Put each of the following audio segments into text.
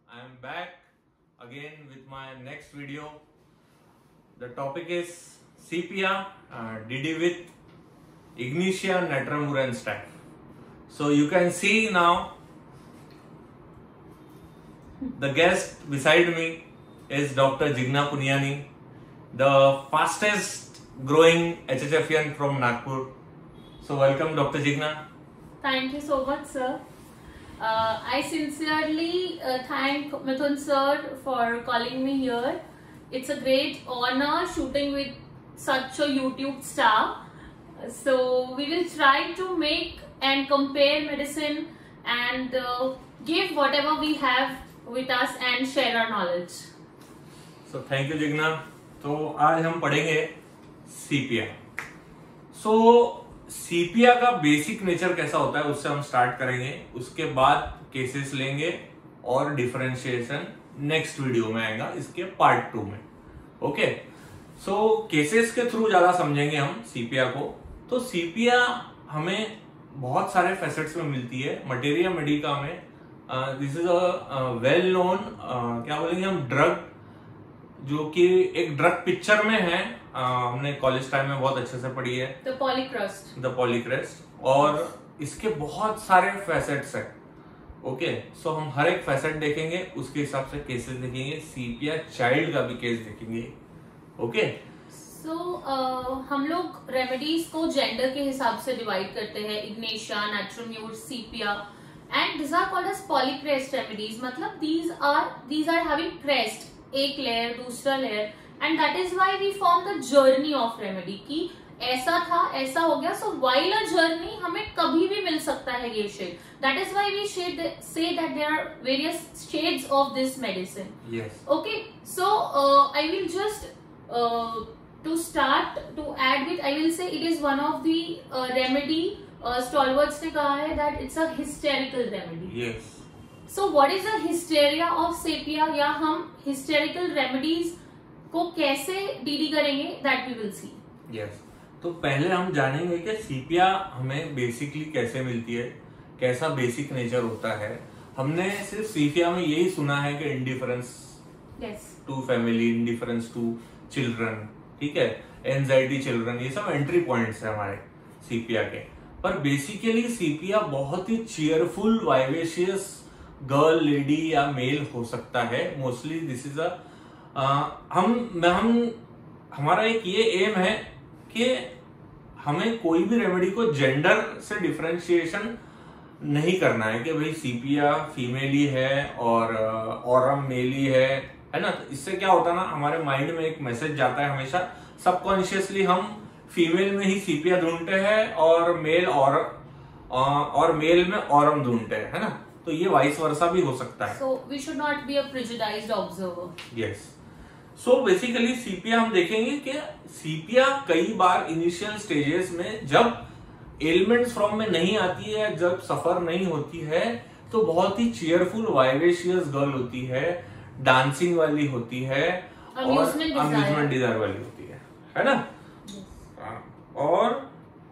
I am back again with my next video. The topic is sepia DD with Ignitia Natrium stack. So you can see now the guest beside me is Dr. Jigna Punyani, the fastest growing HHFian from Nagpur. So welcome Dr. Jigna. Thank you so much, sir. I sincerely thank Mithun sir for calling me here. It's a great honor shooting with such a YouTube star. So we will try to make and compare medicine and give whatever we have with us and share our knowledge. So thank you Jigna. तो आज हम पढ़ेंगे सीपिया. सीपिया का basic nature कैसा होता है उससे हम स्टार्ट करेंगे, उसके बाद केसेस लेंगे और डिफरेंशिएशन नेक्स्ट वीडियो में आएगा इसके पार्ट 2 में. ओके, सो केसेस के थ्रू ज्यादा समझेंगे हम सीपिया को. तो सीपिया हमें बहुत सारे फैसेट्स में मिलती है. मटेरिया मेडिका में this is a well known क्या बोलेंगे हम ड्रग, जो कि एक ड्रग पिक्चर में है. हमने कॉलेज टाइम में बहुत अच्छे से पढ़ी है, द पॉलीक्रेस्ट. और इसके बहुत सारे फैसेट्स हैं. ओके, सो हम हर एक फैसेट देखेंगे, उसके हिसाब से केसेस देखेंगे. सीपिया चाइल्ड का भी केस देखेंगे. ओके, सो हम लोग रेमेडीज को जेंडर के हिसाब से डिवाइड करते हैं. Ignatia, natrum mur, sepia, and this are called as polycrest remedies. मतलब these are having crest, एक लेयर दूसरा layer, and that is why we form the journey of remedy की ऐसा था ऐसा हो गया. सो व्हाइल अ जर्नी हमें कभी भी मिल सकता है ये shade. That is why we say that there are various shades of this medicine. Yes. Okay, so I will just to start to add with, I will say it is one of the remedy. Stalwarts ने कहा है that it's a hysterical remedy. Yes. So what is the hysteria of sepia, या हम hysterical remedies को कैसे डीडी करेंगे, that we will see. Yes. तो पहले हम जानेंगे कि सीपिया हमें बेसिकली कैसे मिलती है, कैसा बेसिक नेचर होता है. हमने सिर्फ सीपिया में यही सुना है कि indifference to family, indifference to children, ठीक है, एंजाइटी चिल्ड्रन, ये सब एंट्री पॉइंट्स है हमारे सीपिया के. पर बेसिकली सीपिया बहुत ही चीयरफुल वाइवेशियस गर्ल, लेडी या मेल हो सकता है. मोस्टली दिस इज अ हमारा एक ये एम है कि हमें कोई भी रेमेडी को जेंडर से डिफरेंशिएशन नहीं करना है कि भाई सीपिया फीमेल ही है और ऑरम मेल ही है ना. तो इससे क्या होता है ना, हमारे माइंड में एक मैसेज जाता है हमेशा, सबकॉन्शियसली हम फीमेल में ही सीपिया ढूंढते हैं और मेल में ऑरम ढूंढते हैं, है ना. तो ये वाइस वर्सा भी हो सकता है. So we should not be a prejudiced observer. Yes. So basically sepia हम देखेंगे कि सीपिया कई बार इनिशियल स्टेजेस में जब एलिमेंट्स फॉर्म में नहीं आती है, जब सफर नहीं होती है, तो बहुत ही चीयरफुल वाइवेशियस गर्ल होती है, डांसिंग वाली होती है और अम्यूजमेंट डिजायर वाली होती है ना. और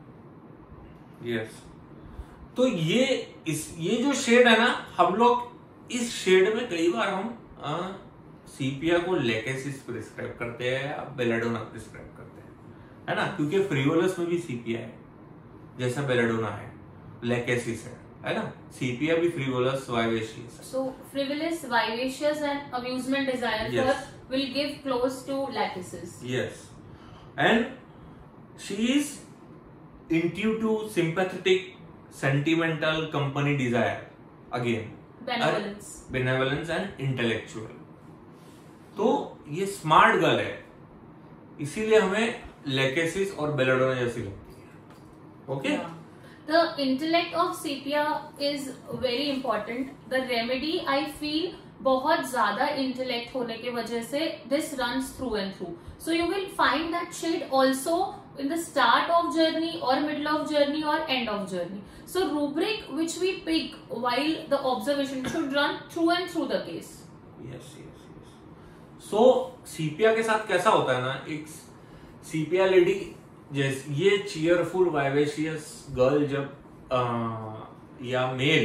यस, तो ये जो शेड है ना, हम लोग इस शेड में कई बार हम सीपिया को लेकेसिस प्रिस्क्राइब करते हैं या बेलाडोना प्रिस्क्राइब करते हैं, है ना, क्योंकि फ्रिवोलस में भी सीपिया है जैसा बेलाडोना है, लेकेसिस है ना. सीपिया भी फ्रिवोलस वाइवेशियस है. So frivolous, vivacious and amusement desire will give close to lachesis. Yes, and she is intuitive, sympathetic, sentimental, company desire, again benevolence and intellectual. तो ये स्मार्ट गर्ल है, इसीलिए हमें लेकेसिस और बेलाडोना जैसी लगती है. Okay, the intellect of sepia is very important. The remedy I feel बहुत ज्यादा इंटेलेक्ट होने की वजह से this runs through and through. So you will find that shade also in the start of journey or middle of journey or end of journey. So rubric which we pick while the observation should run through and through the case. Yes. So sepia के साथ कैसा होता है ना, एक सीपिया lady जैसे ये cheerful vivacious girl जब या मेल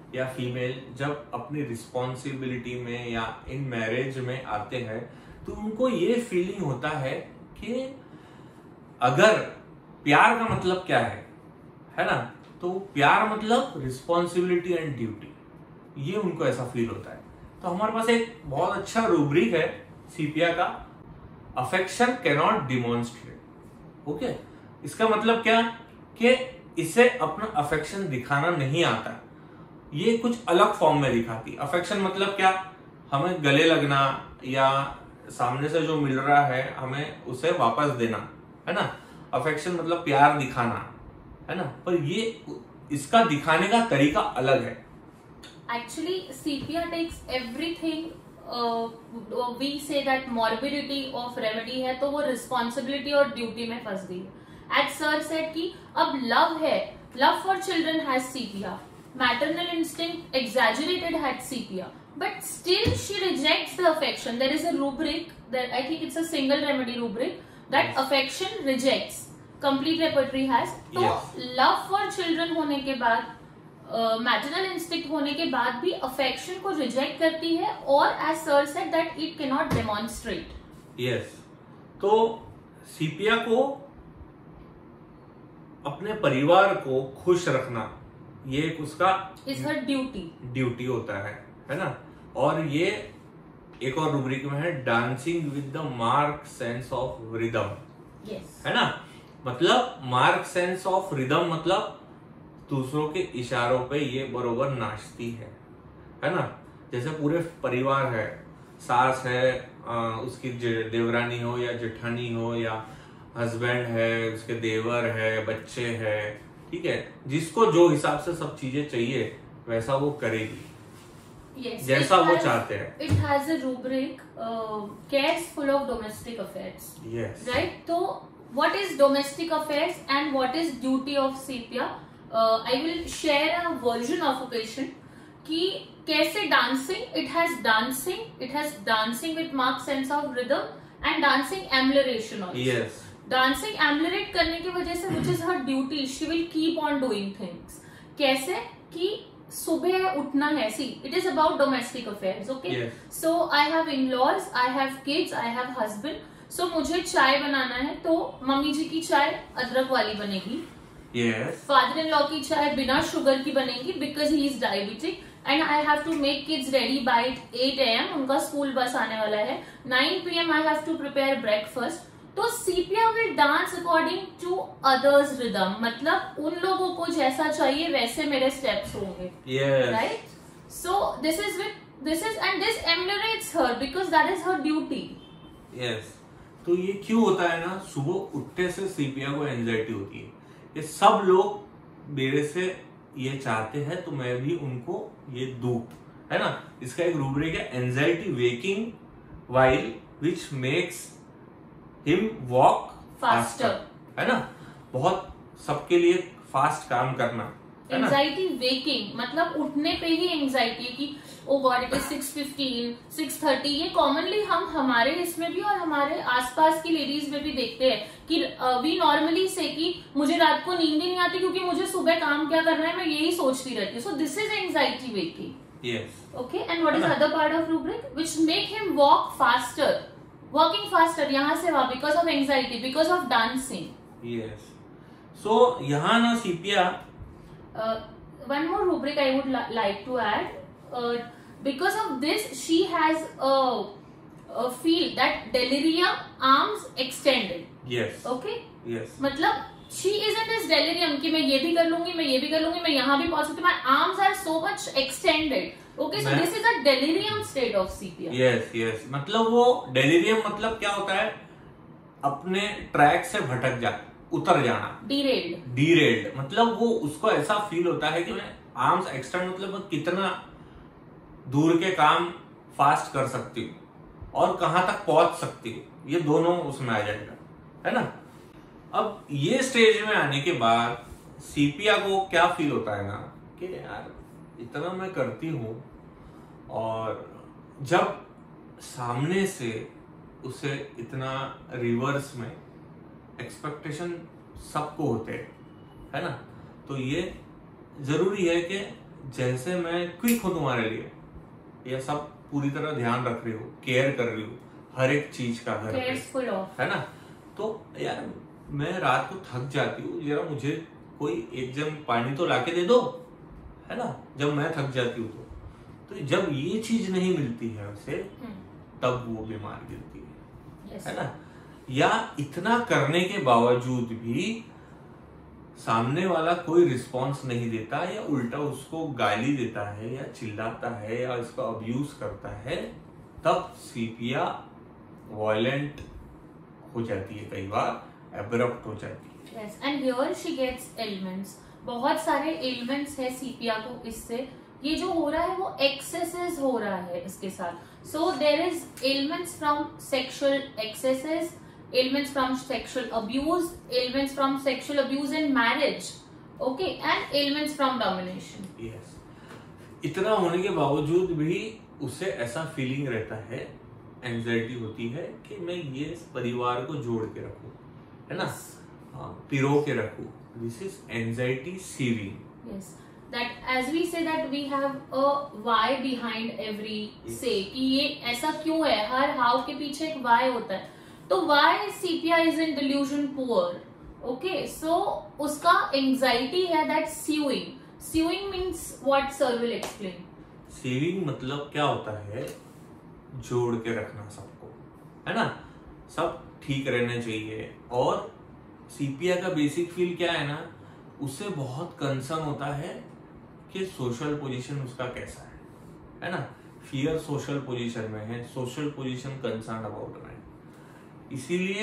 या फीमेल जब अपनी रिस्पॉन्सिबिलिटी में या इन मैरिज में आते हैं तो उनको ये फीलिंग होता है कि अगर प्यार का मतलब क्या है ना, तो प्यार मतलब रिस्पॉन्सिबिलिटी एंड ड्यूटी, ये उनको ऐसा फील होता है। तो हमारे पास एक बहुत अच्छा रूब्रिक है सीपिया का, अफेक्शन कैनॉट डिमॉन्स्ट्रेट। ओके, इसका मतलब क्या कि इसे अपना अफेक्शन दिखाना नहीं आता, ये कुछ अलग फॉर्म में दिखाती। अफेक्शन मतलब क्या, हमें गले लगना या सामने से जो मिल रहा है हमें उसे वापस देना, है ना। अफेक्शन मतलब प्यार दिखाना, है ना, पर ये इसका दिखाने का तरीका अलग है। Actually sepia takes everything, we say that morbidity of remedy है तो वो रिस्पॉन्सिबिलिटी और ड्यूटी में फंस गई है। एट सर सेड कि अब लव है, love for children has sepia, maternal instinct exaggerated had sepia, but still she rejects the affection. There is a rubric that I think it's a single remedy rubric that yes. affection rejects, complete repertory has. तो yes. love for children होने के बाद maternal instinct होने के बाद भी affection को reject करती है, और as sir said that it cannot demonstrate. Yes. तो सीपिया को अपने परिवार को खुश रखना ये एक उसका इज हर ड्यूटी होता है ना। और ये एक और रूब्रिक में है dancing with the mark sense of rhythm, है ना। मतलब मार्क सेंस ऑफ रिदम मतलब दूसरों के इशारों पे ये बरोबर नाचती है ना। जैसे पूरे परिवार है, सास है, उसकी देवरानी हो या जेठानी हो, या हस्बैंड है, उसके देवर है, बच्चे है, ठीक है, जिसको जो हिसाब से सब चीजें चाहिए वैसा वो करेगी, yes, जैसा वो चाहते हैं। It has a rubric, cares full of domestic affairs, right. तो what is domestic affairs and what is duty of sepia? I will share a version of a patient कि कैसे dancing, it has dancing with mark sense of rhythm and dancing amelioration also. Dancing ameliorate करने की वजह से which is her duty, she will keep on doing things. कैसे कि सुबह उठना है, see it is about domestic affairs, okay. So I have in laws, I have kids, I have husband, so मुझे चाय बनाना है तो मम्मी जी की चाय अदरक वाली बनेगी, फादर इन लॉ की चाय बिना शुगर की बनेगी because he is diabetic, and I have to make kids ready by 8 AM, उनका स्कूल बस आने वाला है, 9 PM I have to prepare breakfast. तो sepia will dance according to others rhythm, मतलब उन लोगों को जैसा चाहिए वैसे मेरे स्टेप्स होंगे, right. So this is and this ameliorates her because that is her duty. Yes, तो ये क्यों होता है ना, सुबह उठने से सीपिया को एंजाइटी होती है, ये सब लोग मेरे से ये चाहते हैं तो मैं भी उनको ये दूं, है ना। इसका एक रूब्रिक है, anxiety waking while which makes him walk faster, है ना। बहुत सबके लिए फास्ट काम करना, एंजाइटी वेकिंग मतलब उठने पे ही एंजाइटी है कि ओ गॉड इट इज 6:15, 6:30। ये कॉमनली हम हमारे इसमें भी और हमारे आसपास की लेडीज में भी देखते हैं कि वी नॉर्मली से कि मुझे रात को नींद ही नहीं आती क्योंकि मुझे सुबह काम क्या करना है, मैं यही सोचती रहती हूँ। So this is anxiety waking, okay. And what is other part of rubric which make him walk faster, walking faster, यहाँ से वहां, because of anxiety, because of dancing. Yes, so यहाँ ना सीपिया, one more rubric I would like to add, because of this she has a feel that delirium, arms extended, yes, okay, yes, मतलब she is in this delirium कि मैं ये भी कर लूंगी, मैं ये भी कर लूंगी, मैं यहाँ भी पहुंच सकती हूँ, my arms are so much extended, okay, so this is a delirium state of CPR. yes, yes, मतलब वो delirium मतलब क्या होता है, अपने ट्रैक से भटक जाता, उतर जाना, डीरेल्ड मतलब वो उसको ऐसा फील होता है कि मैं आर्म्स एक्सटेंड मतलब मैं कितना दूर के काम फास्ट कर सकती हूँ और कहां तक पहुंच सकती हूँ, ये दोनों उसमें आ जाएगा, है ना। अब ये स्टेज में आने के बाद सीपिया को क्या फील होता है ना कि यार इतना मैं करती हूँ, और जब सामने से उसे इतना रिवर्स में एक्सपेक्टेशन सबको होते हैं, है ना, तो ये जरूरी है कि जैसे मैं क्विक हूं तुम्हारे लिए, या सब पूरी तरह ध्यान रख रही हो, केयर कर रही हो हर एक चीज का घर पे, है ना। तो यार मैं रात को थक जाती हूँ, जरा मुझे कोई एक जम पानी तो लाके दे दो, है ना, जब मैं थक जाती हूँ तो जब ये चीज नहीं मिलती है उसे, तब वो बीमार गिरती है ना। या इतना करने के बावजूद भी सामने वाला कोई रिस्पॉन्स नहीं देता, या उल्टा उसको गाली देता है या चिल्लाता है या उसको अब्यूज करता है, तब सीपिया वायलेंट हो जाती है, कई बार एब्रप्ट हो जाती है। Yes, and here she gets ailments. बहुत सारे एलिमेंट्स है सीपिया को, इससे ये जो हो रहा है वो एक्सेसेस हो रहा है इसके साथ। So there is elements from sexual excesses, ailments from sexual abuse, ailments from sexual abuse in marriage, okay, and ailments from domination. Yes. इतना होने के बावजूद भी उसे ऐसा फीलिंग रहता है, एंजाइटी होती है कि मैं ये परिवार को जोड़ के रखूं, है ना, पिरो के रखूं। This is anxiety seeving. Yes. That as we say that we have a why behind every say, कि ये ऐसा क्यों है, हर हाव के पीछे एक why होता है। तो why Sepia is in delusion poor? Okay, so उसका anxiety है that sewing. Sewing means what sir will explain. Sewing मतलब क्या होता है, जोड़ के रखना सबको, है ना, सब ठीक रहना चाहिए। और सीपिया का बेसिक फील क्या है ना, उससे बहुत कंसर्न होता है कि सोशल पोजीशन उसका कैसा है ना, फियर सोशल पोजीशन में है, सोशल पोजीशन कंसर्न अबाउट में, इसीलिए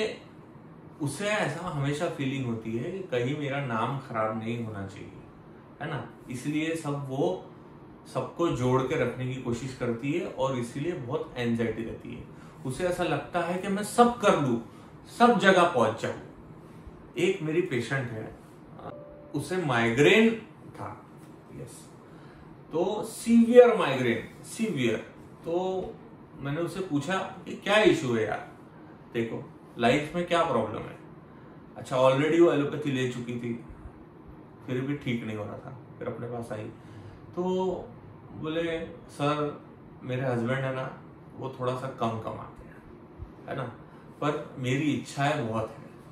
उसे ऐसा हमेशा फीलिंग होती है कि कहीं मेरा नाम खराब नहीं होना चाहिए, है ना, इसलिए वो सबको जोड़ के रखने की कोशिश करती है और इसीलिए बहुत एंजाइटी रहती है। उसे ऐसा लगता है कि मैं सब कर लूं, सब जगह पहुंच जाऊं। एक मेरी पेशेंट है, उसे माइग्रेन था, यस, तो सीवियर माइग्रेन, सीवियर। तो मैंने उसे पूछा कि क्या इशू है यार, देखो लाइफ में क्या प्रॉब्लम है। अच्छा, ऑलरेडी वो एलोपैथी ले चुकी थी, फिर भी ठीक नहीं हो रहा था, फिर अपने पास आई तो बोले सर मेरे हस्बैंड है ना, वो थोड़ा सा कम कमाते हैं, है ना, पर मेरी इच्छाएं बहुत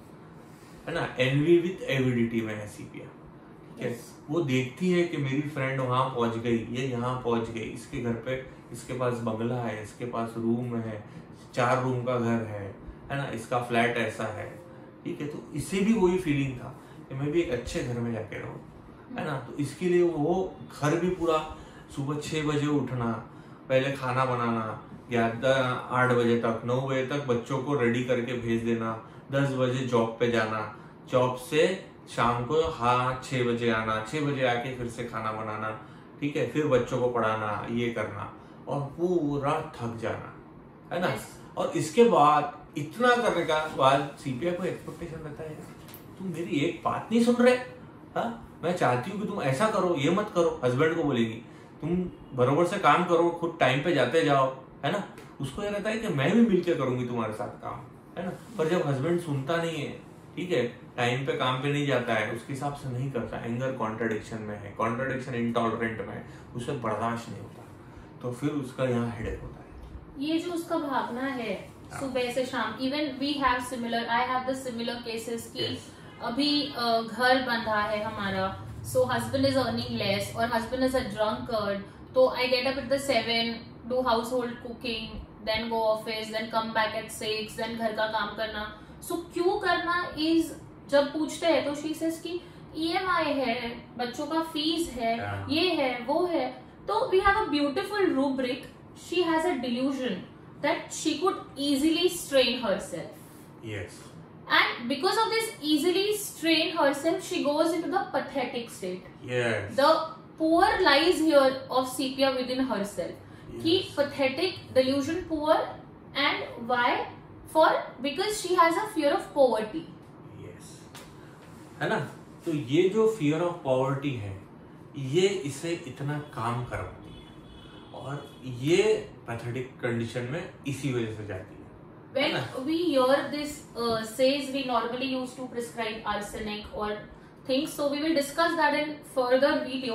है ना, एनवी विथ एविडिटी में है सीपिया, ठीक है। वो देखती है कि मेरी फ्रेंड वहां पहुंच गई, ये यहाँ पहुंच गई, इसके घर पे, इसके पास बंगला है, इसके पास रूम है, 4 रूम का घर है ना, इसका फ्लैट ऐसा है, ठीक है। तो इसे भी वही फीलिंग था कि मैं भी एक अच्छे घर में जाके रहूं, है ना। तो इसके लिए वो घर भी पूरा सुबह 6 बजे उठना, पहले खाना बनाना, 8 बजे तक, 9 बजे तक बच्चों को रेडी करके भेज देना, 10 बजे जॉब पे जाना, जॉब से शाम को 6 बजे आना, 6 बजे आके फिर से खाना बनाना, ठीक है, फिर बच्चों को पढ़ाना, ये करना, और पूरा थक जाना, है ना। और इसके बाद इतना करने का बाद सीपीआई को एक्सपेक्टेशन रहता है, तुम मेरी एक बात नहीं सुन रहे, हाँ, मैं चाहती हूँ कि तुम ऐसा करो, ये मत करो। हस्बैंड को बोलेगी तुम बरोबर से काम करो, खुद टाइम पे जाते जाओ, है ना। उसको ये रहता है कि मैं भी मिलकर करूंगी तुम्हारे साथ काम, है ना। पर जब हस्बैंड सुनता नहीं है, ठीक है, टाइम पे काम पे नहीं जाता है, उसके हिसाब से नहीं करता, एंगर कॉन्ट्रडिक्शन में है, कॉन्ट्रडिक्शन इंटॉलरेंट में, उसे बर्दाश्त नहीं होता, तो फिर उसका यहाँ हेडेक होता है। ये जो उसका भागना है सुबह से शाम, even we have similar, I have the similar cases की अभी घर बन रहा है हमारा, so husband is earning less और हस्बैंड इज अ ड्रंकर्ड, तो I get up at the 7, do house hold cooking, then go office, then come back at 6, then घर का काम करना। सो क्यों करना इज, जब पूछते हैं तो शी सेज की EMI है, बच्चों का फीस है, ये है वो है। तो we have a beautiful rubric, she has a delusion that she could easily strain herself. Yes. And because of this easily strain herself, she goes into the pathetic state. Yes. The poor lies here of Sepia within herself. Yes. Ki pathetic, delusion, poor, and why? Because she has a fear of poverty. Yes. है ना? तो ये जो fear of poverty है, ये इसे इतना काम करवाती है, और ये पैथेटिक कंडीशन में इसी वजह से जाती है। When we hear this says, we normally used to prescribe arsenic or things, so we will discuss that in further video.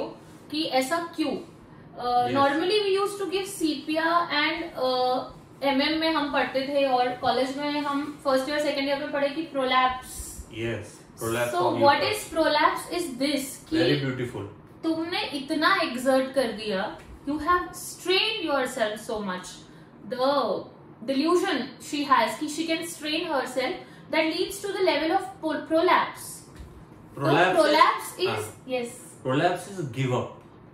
कि ऐसा क्यों. Normally we use to give sepia and MM में हम पढ़ते थे और कॉलेज में हम फर्स्ट ईयर सेकेंड ईयर में पढ़े कि prolapse. Yes, prolapse. So what is prolapse is this कि वेरी ब्यूटीफुल. तुमने इतना एक्सर्ट कर दिया, you have strain yourself so much. The delusion she has कि she can strain herself that leads to the level of prolapse. Prolapse is yes. Prolapse is give up.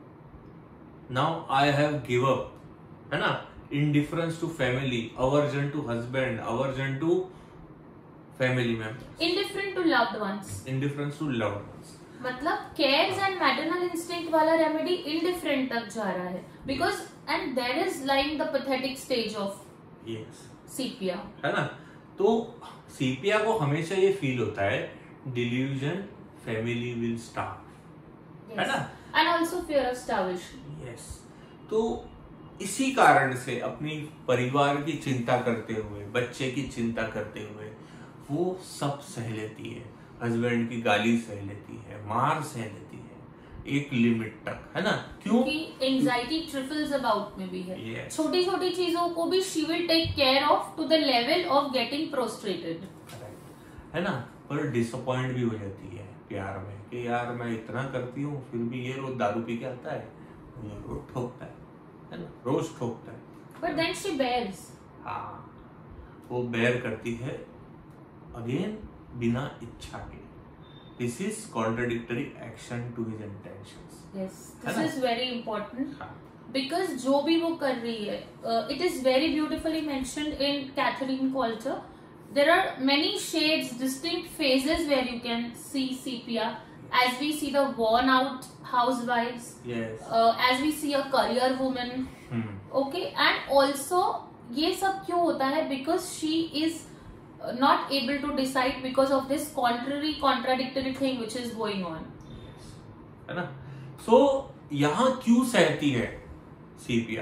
Now I have give up, है ना? Indifference to family, aversion to husband, aversion to family members. Indifferent to loved ones. Indifference to loved ones. मतलब cares and maternal instinct वाला remedy indifferent तक जा रहा है because and there is lying the pathetic stage of yes. सीपिया, है ना? तो सीपिया को हमेशा ये फील होता है डिल्यूजन, फैमिली विल स्टार्व, है ना? And also fear of starvation. Yes. तो इसी कारण से अपनी परिवार की चिंता करते हुए, बच्चे की चिंता करते हुए वो सब सह लेती है. हस्बैंड की गाली सह लेती है, मार सह लेती है एक लिमिट तक, है ना? क्यों? क्योंकि एंजाइटी ट्रिफल्स अबाउट में भी है. yes. छोटी छोटी चीजों को भी she will take care of to the level of getting prostrated, है ना? पर डिसअपॉइंट भी हो जाती है प्यार में कि यार मैं इतना करती हूँ फिर भी ये रोज दारू पी के आता है, मुझे रोज ठोकता है ना? रोज ठोकता है. But then she bears. हाँ, वो बेयर करती है अगेन बिना इच्छा के. This is contradictory action to his intentions. Yes, this is very important. हाँ. Because जो भी वो कर रही है, it is very beautifully mentioned in Catherine Coulter. There are many shades, distinct phases where you can see sepia. As we see the worn out housewives. Yes. As we see a career woman. Okay, and also ये सब क्यों होता है? Because she is not able to decide because of this contradictory thing which is going on. Yes. है ना? So यहाँ क्यों सहती है सीपिया?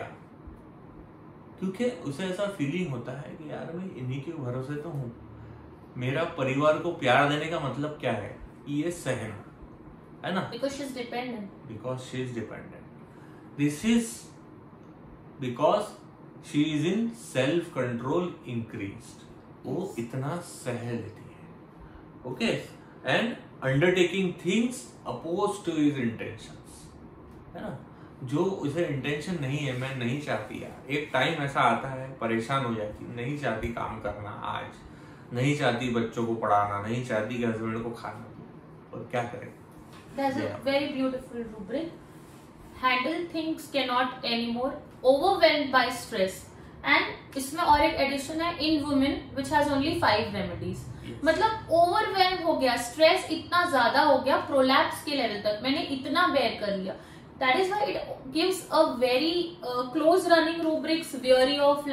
क्योंकि उसे ऐसा फीलिंग होता है कि यार मैं इन्हीं के भरोसे तो हूँ. मेरा परिवार को प्यार देने का मतलब क्या है? ये सहना, है ना? Because she is dependent. Because she is dependent. This is because she is in self control increased. वो इतना सह लेती है. Okay. And undertaking things oppose to his intentions, है ना? जो उसे इंटेंशन नहीं है, मैं नहीं चाहती यार. एक टाइम ऐसा आता है परेशान हो जाती, नहीं चाहती काम करना आज, नहीं चाहती बच्चों को पढ़ाना, नहीं चाहती कि हस्बैंड को खाना दो, और क्या करें? That's a very beautiful rubric. Handle things cannot anymore, overwhelmed by stress. And इसमें और एक एडिशन है in women which has only 5 remedies. मतलब ओवरवेल्म हो गया, स्ट्रेस इतना ज्यादा हो गया प्रोलैप्स के लेवल तक, मैंने इतना बेयर कर लिया. That is why it gives a very close running rubrics. weary of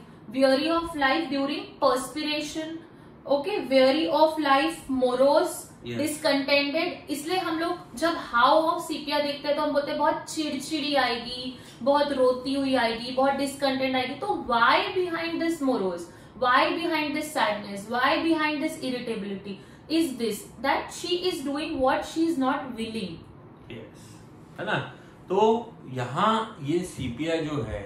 life during perspiration. Okay, weary of life, morose, discontented. इसलिए हम लोग जब हाउ ऑफ सीपिया देखते हैं तो हम बोलते हैं बहुत चिड़चिड़ी आएगी, बहुत रोती हुई आएगी, बहुत डिसकंटेंट आएगी. तो why behind this morose, why behind this sadness, why behind this irritability is this that she is doing what she is not willing. Yes, है ना? तो यहाँ ये सीपिया जो है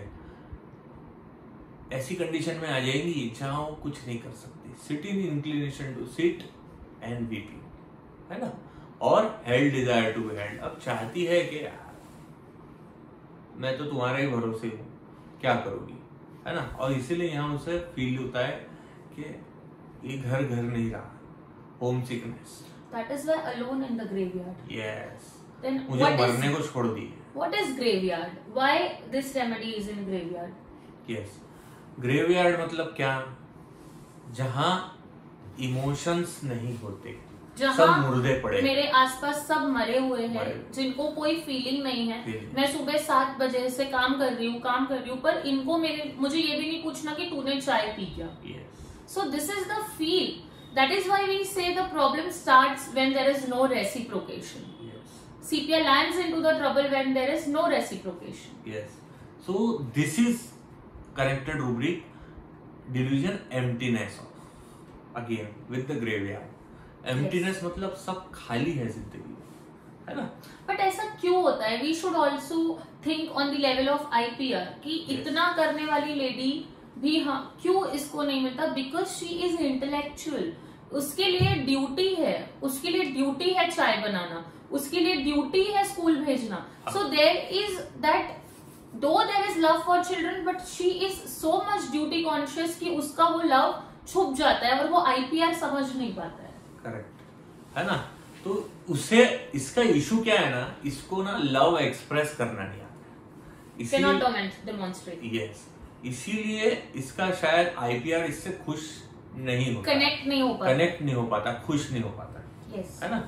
ऐसी कंडीशन में आ जाएंगी जहां वो कुछ नहीं कर सकती. Sit in inclination to sit and weeping, है ना? और held desire to be held. अब चाहती है कि यार मैं तो तुम्हारे ही भरोसे हूँ, क्या करोगी, है ना? और इसीलिए यहाँ उसे फील होता है कि ये घर नहीं रहा, home sickness. That is why alone in the graveyard. Yes. Then मुझे मरने को छोड़ दिए. What is graveyard? Why this remedy is in graveyard? Yes, graveyard मतलब क्या? जहां इमोशंस नहीं होते, सब मुर्दे पड़े, मेरे आसपास सब मरे हुए हैं, जिनको कोई फीलिंग नहीं है. मैं सुबह 7 बजे से काम कर रही हूँ, पर इनको मुझे ये भी नहीं पूछना कि तूने चाय पी क्या. So this is the feel. That is why we say the problem starts when there is no reciprocation. Sepia lands into the trouble when there is no reciprocation. Yes. So this is connected rubric delusion emptiness of again with the graveyard. Emptiness मतलब सब खाली है जिंदगी, है ना। But ऐसा क्यों होता है? We should also think on the level of IPR कि इतना करने वाली लेडी भी हाँ क्यों इसको नहीं मिलता? बिकॉज शी इज इंटेलेक्चुअल, उसके लिए ड्यूटी है, उसके लिए ड्यूटी है चाय बनाना, उसके लिए ड्यूटी है स्कूल भेजना. So there is that, though there is love for children, but she is so much duty conscious कि उसका वो लव छुप जाता है और वो IPR समझ नहीं पाता है. करेक्ट है ना. तो उसे इसका इशू क्या है ना, इसको ना लव एक्सप्रेस करना नहीं आता, यस, इसीलिए इसका शायद IPR इससे खुश नहीं होता, कनेक्ट नहीं हो पाता, खुश नहीं हो पाता. yes. है ना.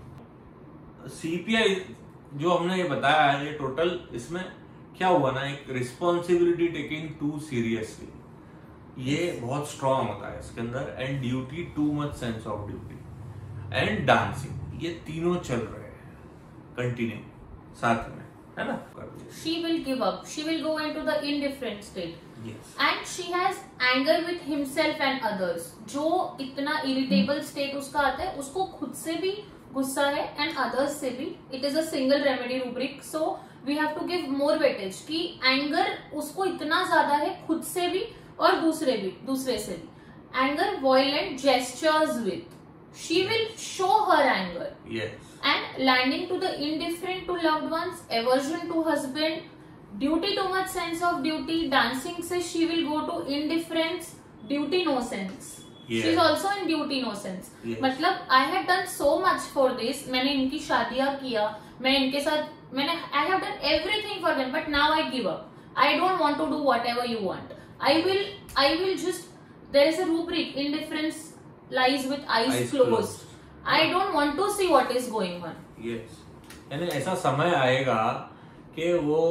CPI जो हमने ये बताया है, ये टोटल इसमें क्या हुआ ना, एक रिस्पॉन्सिबिलिटी टेकिंग टू सीरियसली, ये बहुत स्ट्रांग होता है इसके अंदर. And duty, too much sense of duty and dancing, ये तीनों चल रहे हैं कंटिन्यू साथ में, है ना. She will give up. She will go into the indifferent state. Yes. And she has anger with himself and others. जो इतना irritable state उसका आता है, उसको खुद से भी गुस्सा है and others से भी. It is a single remedy rubric, so we have to give more weightage कि anger उसको इतना ज्यादा है खुद से भी और दूसरे से भी. Anger, violent gestures with. She will show her anger. Yes. And landing to the indifferent to loved ones, aversion to husband, duty, too much sense of duty, dancing से she will go to indifference, duty no sense. Yes. She is also in duty no sense. Yes. मतलब I have done so much for this. मैंने इनकी शादियां किया, मैं इनके साथ I have done everything for them, but now I give up. I don't want to do whatever you want. I will just, there is a rubric, indifference lies with eyes closed. I don't want to see what is going on. Yes. यानी ऐसा समय आएगा कि वो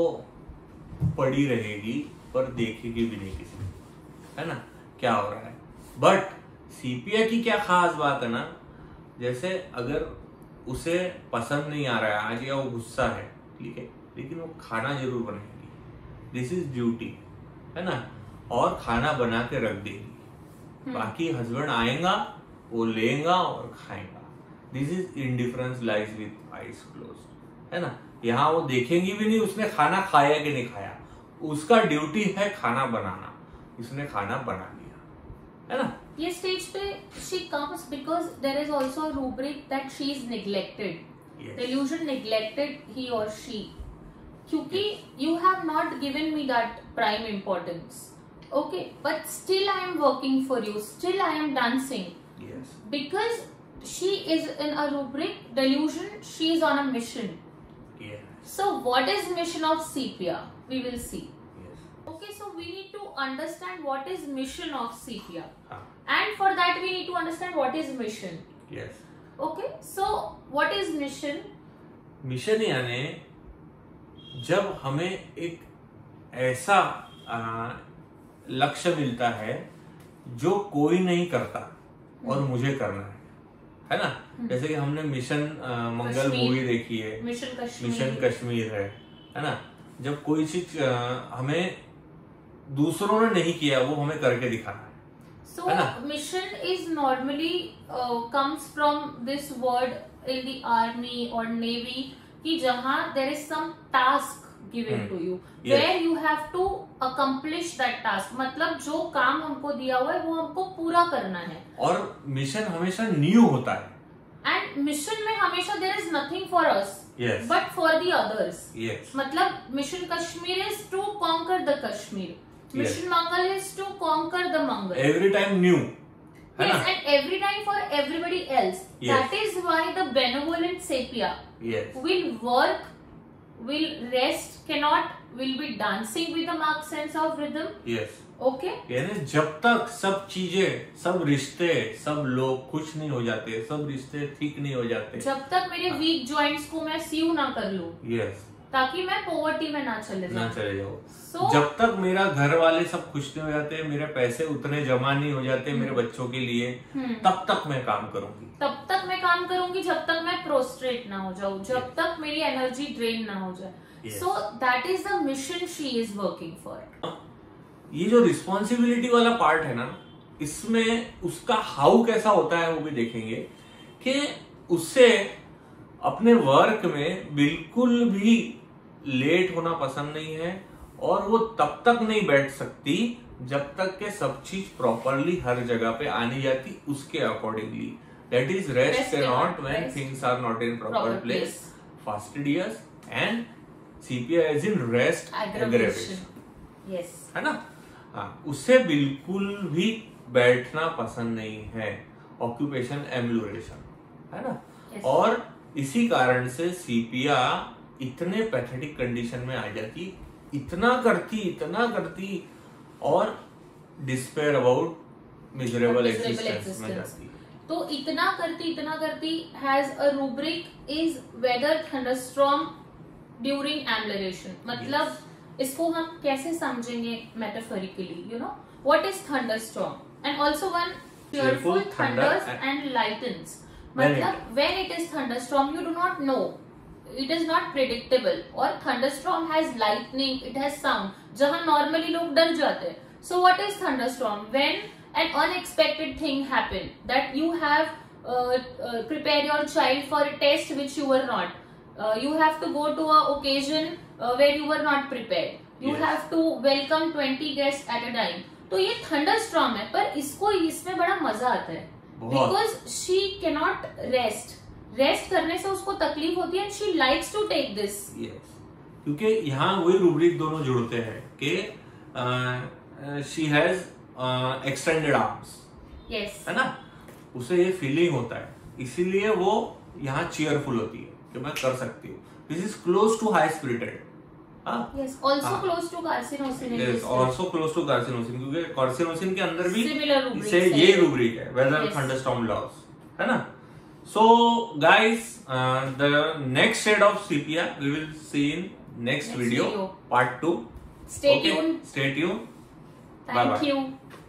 पड़ी रहेगी पर देखेगी भी नहीं किसी, है ना, क्या हो रहा है. बट CPI की क्या खास बात है ना, जैसे अगर उसे पसंद नहीं आ रहा है आज या वो गुस्सा है, ठीक है, लेकिन वो खाना जरूर बनाएगी, दिस इज ड्यूटी, है ना, और खाना बना के रख देगी. बाकी हस्बैंड आएगा, वो लेगा और खाएगा. This is indifference lies with eyes closed, है ना. यहाँ वो देखेंगी भी नहीं उसने खाना खाया कि नहीं खाया, उसका ड्यूटी है खाना बनाना, इसने खाना बना लिया, है ना. ये स्टेज पे she comes because there is also a rubric that she is neglected. Yes. Delusion, neglected he or she, क्योंकि you have not given me that prime importance. Okay, but still I am working for you, still I am dancing. Yes. Because she is in a rubric delusion, she is on a mission. Yes. So what is mission of CPR? We will see. Yes. Okay, so we need to understand what is mission of CPR. हाँ. And for that we need to understand what is mission. Yes. Okay, so what is mission? Mission यानी जब हमें एक ऐसा लक्ष्य मिलता है जो कोई नहीं करता और मुझे करना है ना. जैसे कि हमने मिशन मंगल मूवी देखी है, मिशन कश्मीर है ना. जब कोई चीज हमें दूसरों ने नहीं किया वो हमें करके दिखाना है. So mission is normally comes from this word in the army or navy कि जहाँ there is some task given to you, where you have to accomplish that task. मतलब जो काम हमको दिया हुआ है वो हमको पूरा करना है. और मिशन हमेशा न्यू होता है. And mission में हमेशा there is nothing for us, yes, but for the others. Yes. मतलब mission Kashmir is to conquer the Kashmir. Mission Mangal is to conquer the Mangal. Every time new. Yes, and every time for everybody else. Yes. That is why the benevolent sepia, yes, will work, will rest, will be dancing with a marked sense of rhythm. Yes. Okay. यानी जब तक सब चीजें, सब रिश्ते, सब लोग खुश नहीं हो जाते, सब रिश्ते ठीक नहीं हो जाते, जब तक मेरे वीक जॉइंट्स को मैं सीव ना कर लूं, yes, ताकि मैं पॉवर्टी में ना चले जाओ. जब तक मेरा घर वाले सब खुश नहीं हो जाते, मेरे पैसे उतने जमा नहीं हो जाते मेरे बच्चों के लिए, तब तक मैं काम करूंगी. जब तक मैं प्रोस्ट्रेट ना हो जाऊं, जब तक मेरी एनर्जी ड्रेन ना हो जाए. So that is the mission she is working for. ये जो रिस्पॉन्सिबिलिटी वाला पार्ट है ना, इसमें उसका हाउ कैसा होता है वो भी देखेंगे कि उससे अपने वर्क में बिल्कुल भी लेट होना पसंद नहीं है, और वो तब तक नहीं बैठ सकती जब तक के सब चीज प्रॉपरली हर जगह पे आनी जाती उसके accordingly. That is rest cannot when things are not in proper place. Fastidious and CPI as in rest aggravation. Yes. है ना? हाँ, उससे बिल्कुल भी बैठना पसंद नहीं है, ऑक्यूपेशन एम्बुलेशन, है ना? Yes. और इसी कारण से सीपिया इतने पैथेटिक कंडीशन में आ जाती, इतना करती और डिस्पेयर अबाउट मिजरेबल एग्जिस्टेंस में जाती। तो इतना करती has a rubric is weather thunderstorm during ambulation. मतलब इसको हम कैसे समझेंगे metaphorically, you know what is thunderstorm and also one fearful thunders and lightens. मतलब when it is thunderstorm you do not know, it is not predictable, और thunderstorm has lightning, it has sound, जहाँ normally लोग डर जाते हैं। So what is thunderstorm? When an unexpected thing happen, that you have prepare your child for a test which you were not, you have to go to a occasion where you were not prepared, you Yes. have to welcome 20 guests at a time। तो ये thunderstorm है, पर इसको इसमें बड़ा मजा आता है बिकॉज शी कैनॉट रेस्ट करने से उसको तकलीफ होती है and she likes to take this. क्योंकि यहाँ वही रूब्रिक दोनों जुड़ते हैं कि she has extended arms, yes, है ना? उसे ये फीलिंग होता है, इसीलिए वो यहाँ चीयरफुल होती है कि मैं कर सकती हूँ। This is close to high spirited. Yes, also close to carcinosin. Yes, also close to carcinosin, क्योंकि carcinosin के अंदर भी से ये रूब्रिक है, weather thunderstorm laws, है ना? So guys, the next shade of sepia we will see in next video, part 2. Stay tuned. Stay tuned. Thank you.